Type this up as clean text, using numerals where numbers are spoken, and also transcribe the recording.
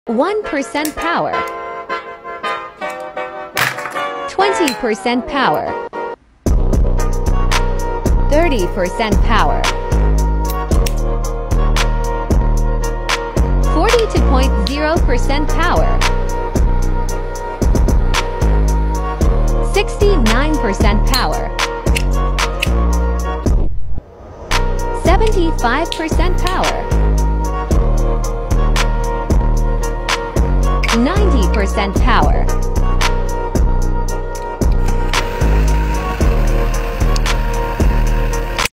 1% power, 20% power, 30% power, 42.0% power, 69% power, 75% power, 90% power.